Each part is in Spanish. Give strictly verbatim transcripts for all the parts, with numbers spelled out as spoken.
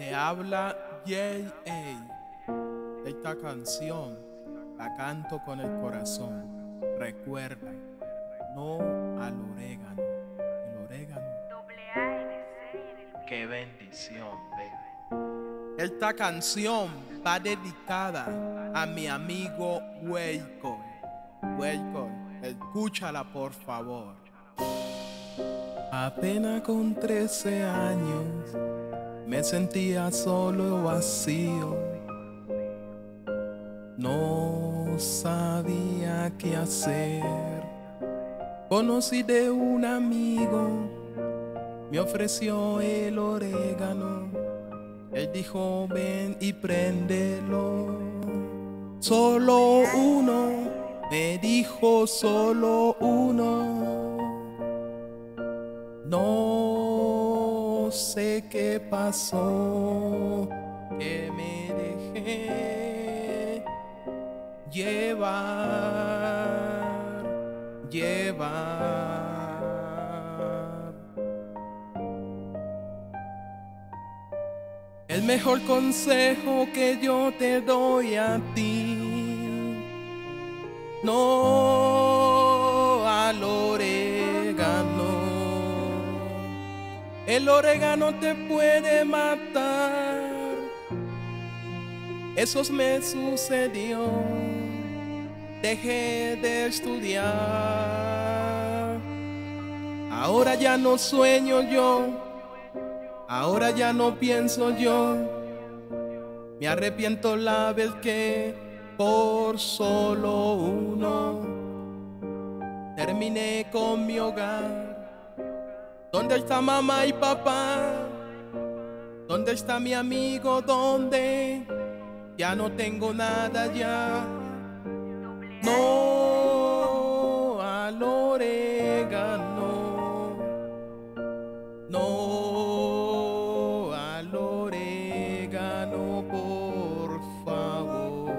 Te habla J A. Esta canción la canto con el corazón. Recuerda, no al orégano. El orégano. Qué bendición, baby. Esta canción va dedicada a mi amigo Weiko. Weiko, escúchala por favor. Apenas con trece años me sentía solo y vacío. No sabía qué hacer. Conocí de un amigo, me ofreció el orégano. Él dijo ven y préndelo. Solo uno, me dijo solo uno. No sé qué pasó, que me dejé llevar, llevar. El mejor consejo que yo te doy a ti, no al orégano. El orégano te puede matar. Eso me sucedió. Dejé de estudiar. Ahora ya no sueño yo. Ahora ya no pienso yo. Me arrepiento la vez que por solo uno terminé con mi hogar. ¿Dónde está mamá y papá? ¿Dónde está mi amigo? ¿Dónde? Ya no tengo nada ya. No al orégano. No al orégano, por favor.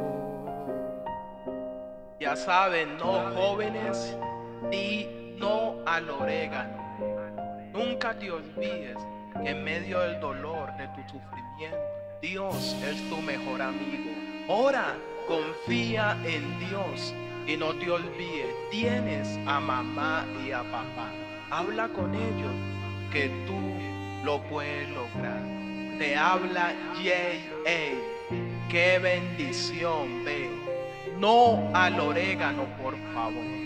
Ya saben, no jóvenes, di no al orégano. Nunca te olvides que en medio del dolor de tu sufrimiento, Dios es tu mejor amigo. Ora, confía en Dios y no te olvides, tienes a mamá y a papá. Habla con ellos que tú lo puedes lograr. Te habla J A. Qué bendición, ve. No al orégano, por favor.